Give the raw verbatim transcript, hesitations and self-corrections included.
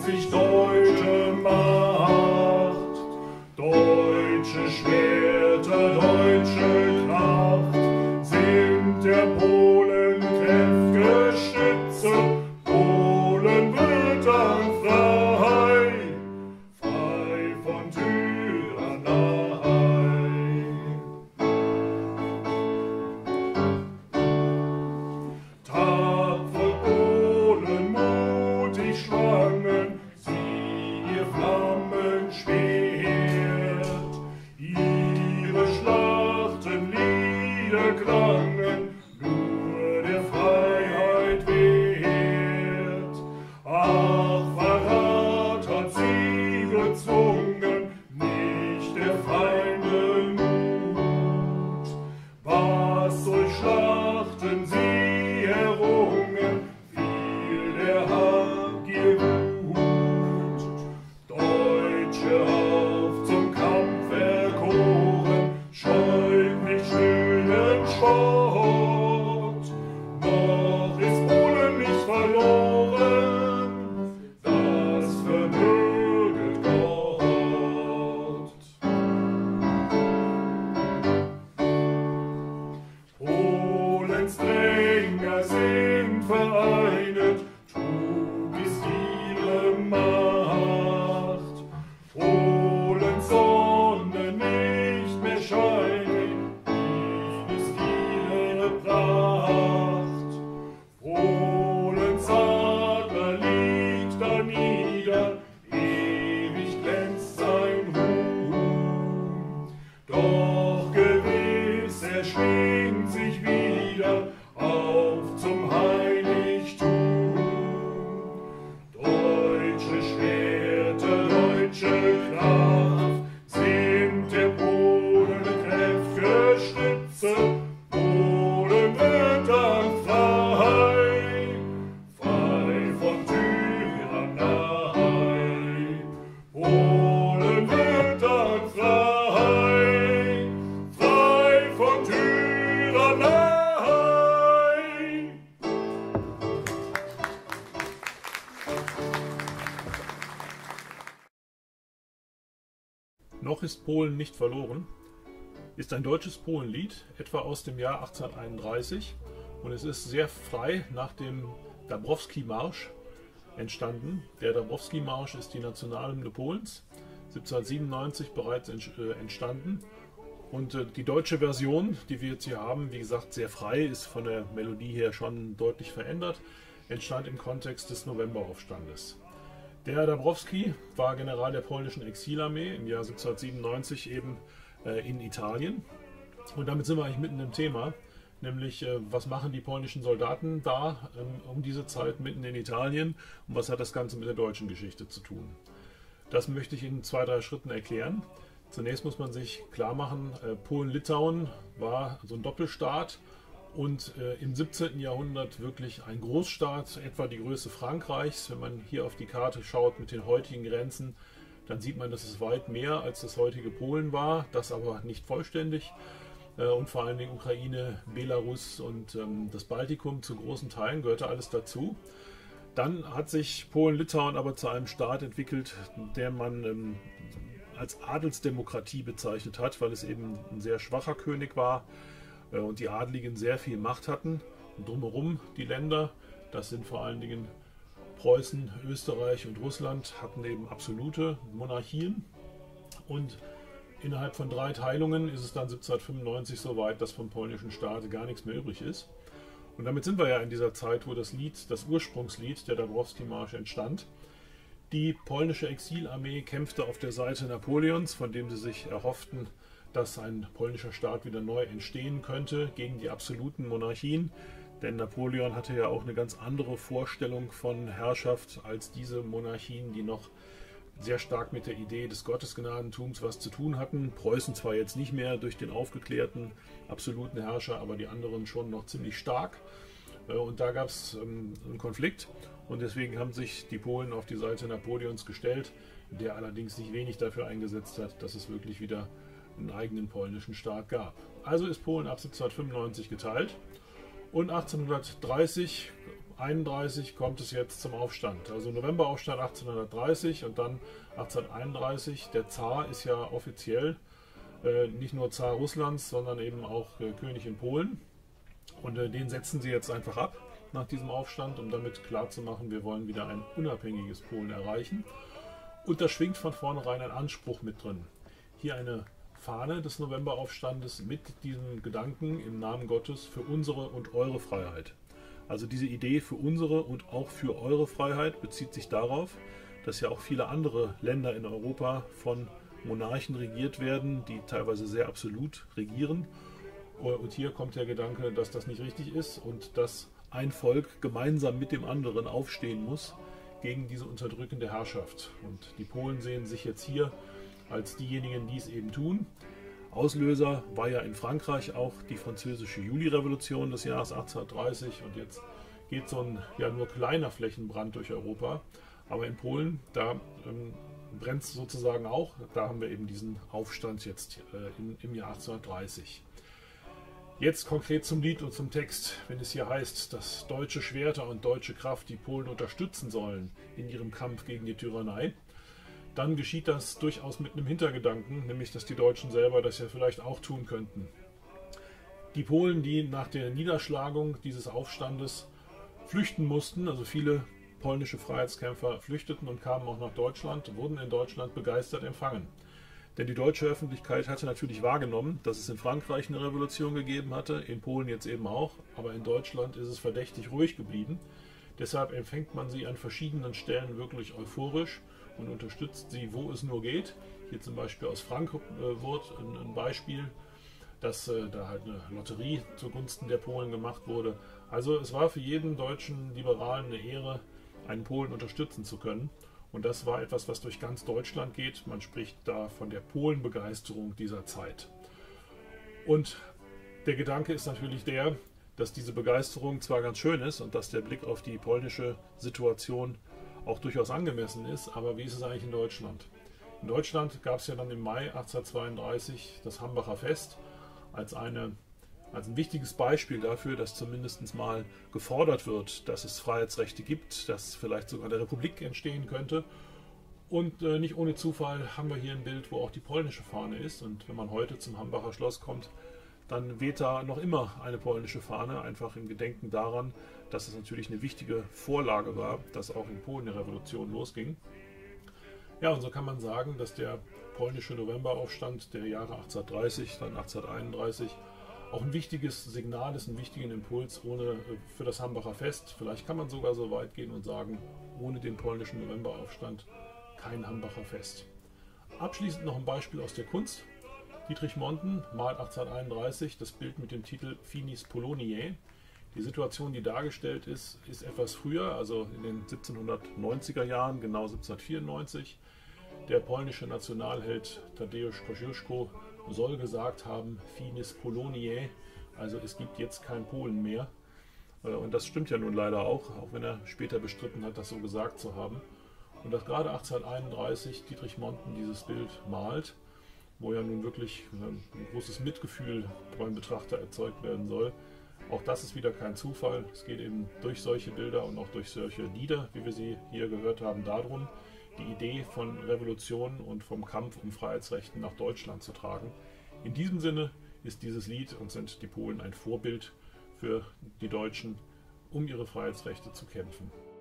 sich deutsche Macht, deutsche Schwerter, deutsche Kraft, sind der Polen kräftige Stütze. Polen wird dann frei, frei von Tyrannei. Tapfer Polen mutig schwangen sie ihr Flammenschwert, ihre Schlachtenlieder klangen nur der Freiheit wert. Ach, Verrat hat sie gezwungen, nicht der Feinde Mut. Was durch Schlachten sie errungen, fiel der Habgier Wut. Deutsche auf zum Kampf erkoren, scheut nicht stillen Spott. Noch ist Polen nicht verloren, das vermöget Gott. Polens Dränger sind vereinet, trug ist ihre Macht. Polens Sonne nicht mehr scheidet, nicht ist ihre Pracht. Polens Adler liegt da nieder, ewig glänzt sein Ruhm. Doch gewiss er schwingt sich wieder auf zum Heiligtum. Deutsche Schwerter, deutsche Kraft, sind der Polen kräftige Stütze. Polen wird dann frei, frei von Tyrannei. Polen wird dann frei, frei von Tyrannei. Noch ist Polen nicht verloren ist ein deutsches Polenlied, etwa aus dem Jahr achtzehnhunderteinunddreißig, und es ist sehr frei nach dem Dąbrowski-Marsch entstanden. Der Dąbrowski-Marsch ist die Nationalhymne Polens, siebzehnhundertsiebenundneunzig bereits entstanden. Und die deutsche Version, die wir jetzt hier haben, wie gesagt sehr frei, ist von der Melodie her schon deutlich verändert, entstand im Kontext des Novemberaufstandes. Der Dąbrowski war General der polnischen Exilarmee im Jahr siebzehnhundertsiebenundneunzig eben äh, in Italien. Und damit sind wir eigentlich mitten im Thema, nämlich äh, was machen die polnischen Soldaten da ähm, um diese Zeit mitten in Italien und was hat das Ganze mit der deutschen Geschichte zu tun. Das möchte ich in zwei, drei Schritten erklären. Zunächst muss man sich klar machen, äh, Polen-Litauen war so ein Doppelstaat und äh, im siebzehnten Jahrhundert wirklich ein Großstaat, etwa die Größe Frankreichs. Wenn man hier auf die Karte schaut mit den heutigen Grenzen, dann sieht man, dass es weit mehr als das heutige Polen war, das aber nicht vollständig. Äh, und vor allem die Ukraine, Belarus und ähm, das Baltikum zu großen Teilen gehörte alles dazu. Dann hat sich Polen-Litauen aber zu einem Staat entwickelt, der man ähm, als Adelsdemokratie bezeichnet hat, weil es eben ein sehr schwacher König war äh, und die Adligen sehr viel Macht hatten. Und drumherum die Länder, das sind vor allen Dingen Preußen, Österreich und Russland, hatten eben absolute Monarchien. Und innerhalb von drei Teilungen ist es dann siebzehnhundertfünfundneunzig so weit, dass vom polnischen Staat gar nichts mehr übrig ist. Und damit sind wir ja in dieser Zeit, wo das Lied, das Ursprungslied, der Dąbrowski-Marsch entstand. Die polnische Exilarmee kämpfte auf der Seite Napoleons, von dem sie sich erhofften, dass ein polnischer Staat wieder neu entstehen könnte gegen die absoluten Monarchien. Denn Napoleon hatte ja auch eine ganz andere Vorstellung von Herrschaft als diese Monarchien, die noch sehr stark mit der Idee des Gottesgnadentums was zu tun hatten. Preußen zwar jetzt nicht mehr durch den aufgeklärten absoluten Herrscher, aber die anderen schon noch ziemlich stark. Und da gab es einen Konflikt und deswegen haben sich die Polen auf die Seite Napoleons gestellt, der allerdings nicht wenig dafür eingesetzt hat, dass es wirklich wieder einen eigenen polnischen Staat gab. Also ist Polen ab siebzehnhundertfünfundneunzig geteilt Und achtzehnhundertdreißig, einunddreißig kommt es jetzt zum Aufstand. Also Novemberaufstand achtzehnhundertdreißig und dann achtzehnhunderteinunddreißig. Der Zar ist ja offiziell äh, nicht nur Zar Russlands, sondern eben auch äh, König in Polen. Und äh, den setzen sie jetzt einfach ab nach diesem Aufstand, um damit klarzumachen, wir wollen wieder ein unabhängiges Polen erreichen. Und da schwingt von vornherein ein Anspruch mit drin. Hier eine Fahne des Novemberaufstandes mit diesem Gedanken im Namen Gottes für unsere und eure Freiheit. Also diese Idee für unsere und auch für eure Freiheit bezieht sich darauf, dass ja auch viele andere Länder in Europa von Monarchen regiert werden, die teilweise sehr absolut regieren. Und hier kommt der Gedanke, dass das nicht richtig ist und dass ein Volk gemeinsam mit dem anderen aufstehen muss gegen diese unterdrückende Herrschaft. Und die Polen sehen sich jetzt hier als diejenigen, die es eben tun. Auslöser war ja in Frankreich auch die französische Julirevolution des Jahres achtzehnhundertdreißig und jetzt geht so ein ja nur kleiner Flächenbrand durch Europa. Aber in Polen, da ähm, brennt es sozusagen auch. Da haben wir eben diesen Aufstand jetzt äh, in, im Jahr achtzehnhundertdreißig. Jetzt konkret zum Lied und zum Text. Wenn es hier heißt, dass deutsche Schwerter und deutsche Kraft die Polen unterstützen sollen in ihrem Kampf gegen die Tyrannei, dann geschieht das durchaus mit einem Hintergedanken, nämlich dass die Deutschen selber das ja vielleicht auch tun könnten. Die Polen, die nach der Niederschlagung dieses Aufstandes flüchten mussten, also viele polnische Freiheitskämpfer flüchteten und kamen auch nach Deutschland, wurden in Deutschland begeistert empfangen. Denn die deutsche Öffentlichkeit hatte natürlich wahrgenommen, dass es in Frankreich eine Revolution gegeben hatte, in Polen jetzt eben auch, aber in Deutschland ist es verdächtig ruhig geblieben. Deshalb empfängt man sie an verschiedenen Stellen wirklich euphorisch und unterstützt sie, wo es nur geht. Hier zum Beispiel aus Frankfurt äh, ein Beispiel, dass äh, da halt eine Lotterie zugunsten der Polen gemacht wurde. Also es war für jeden deutschen Liberalen eine Ehre, einen Polen unterstützen zu können. Und das war etwas, was durch ganz Deutschland geht. Man spricht da von der Polenbegeisterung dieser Zeit. Und der Gedanke ist natürlich der, dass diese Begeisterung zwar ganz schön ist und dass der Blick auf die polnische Situation auch durchaus angemessen ist, aber wie ist es eigentlich in Deutschland? In Deutschland gab es ja dann im Mai achtzehnhundertzweiunddreißig das Hambacher Fest als, eine, als ein wichtiges Beispiel dafür, dass zumindest mal gefordert wird, dass es Freiheitsrechte gibt, dass vielleicht sogar eine Republik entstehen könnte. Und äh, nicht ohne Zufall haben wir hier ein Bild, wo auch die polnische Fahne ist. Und wenn man heute zum Hambacher Schloss kommt, dann weht da noch immer eine polnische Fahne, einfach im Gedenken daran, dass es natürlich eine wichtige Vorlage war, dass auch in Polen eine Revolution losging. Ja, und so kann man sagen, dass der polnische Novemberaufstand der Jahre achtzehnhundertdreißig, dann achtzehnhunderteinunddreißig auch ein wichtiges Signal ist, einen wichtigen Impuls ohne, für das Hambacher Fest. Vielleicht kann man sogar so weit gehen und sagen, ohne den polnischen Novemberaufstand kein Hambacher Fest. Abschließend noch ein Beispiel aus der Kunst. Dietrich Monten malt achtzehnhunderteinunddreißig das Bild mit dem Titel Finis Poloniae. Die Situation, die dargestellt ist, ist etwas früher, also in den siebzehnhundertneunziger Jahren, genau siebzehnhundertvierundneunzig. Der polnische Nationalheld Tadeusz Kościuszko soll gesagt haben, Finis Poloniae, also es gibt jetzt kein Polen mehr. Und das stimmt ja nun leider auch, auch wenn er später bestritten hat, das so gesagt zu haben. Und dass gerade achtzehnhunderteinunddreißig Dietrich Monten dieses Bild malt, wo ja nun wirklich ein großes Mitgefühl beim Betrachter erzeugt werden soll. Auch das ist wieder kein Zufall. Es geht eben durch solche Bilder und auch durch solche Lieder, wie wir sie hier gehört haben, darum, die Idee von Revolution und vom Kampf um Freiheitsrechte nach Deutschland zu tragen. In diesem Sinne ist dieses Lied und sind die Polen ein Vorbild für die Deutschen, um ihre Freiheitsrechte zu kämpfen.